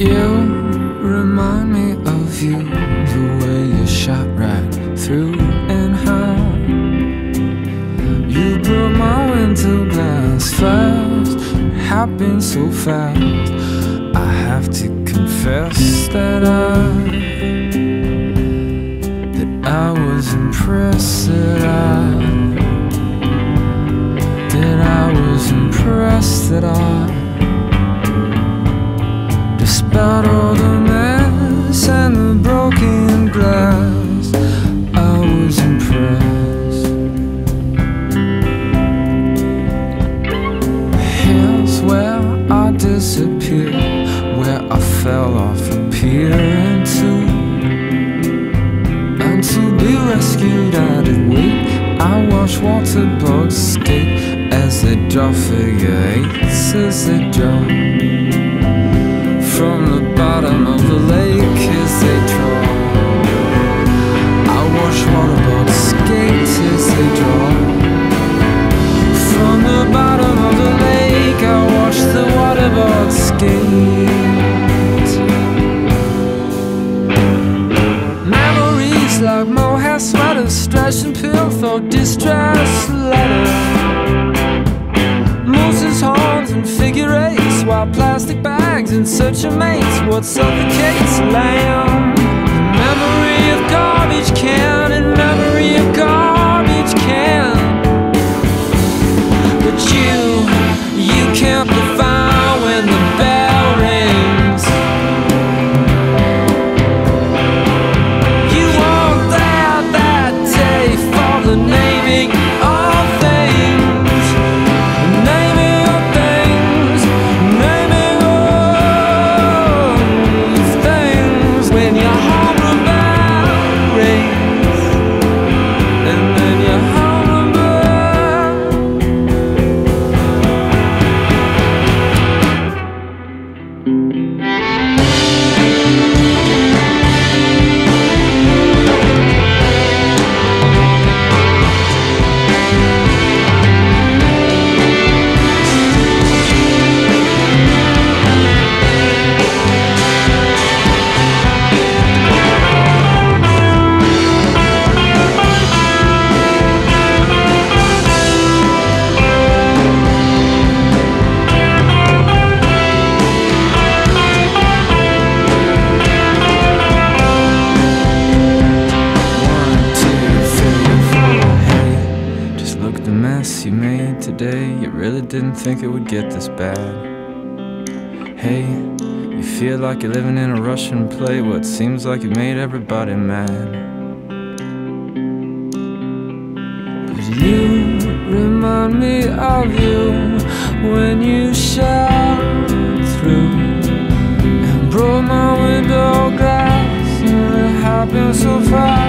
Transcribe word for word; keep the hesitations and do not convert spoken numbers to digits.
You remind me of you, the way you shot right through and how you broke my window glass fast. It happened so fast. I have to confess that I that I was impressed. That I that I was impressed. That I despite all the mess and the broken glass, I was impressed. Here's where I disappeared, where I fell off a pier, and to, and to be rescued I did wait. I watched water bugs skate as they draw figure eights, as they draw from the bottom of the lake as they draw. I watch waterboards skate as they draw. From the bottom of the lake I watch the waterboards skate. Memories like mohair sweaters, stretching pill for distress letters, Moses horns and figure eights, while plastic bags in search of mates. What suffocates lamb? Memory of garbage can and memory of garbage can. But you, you can't be found when the bell rings. You weren't there that day for the naming of things. Naming of things, naming of things. When your home bell rings, and then your home bell. You made today, you really didn't think it would get this bad. Hey, you feel like you're living in a Russian play, what seems like you made everybody mad. But you remind me of you when you shot through and broke my window glass, and it happened so fast.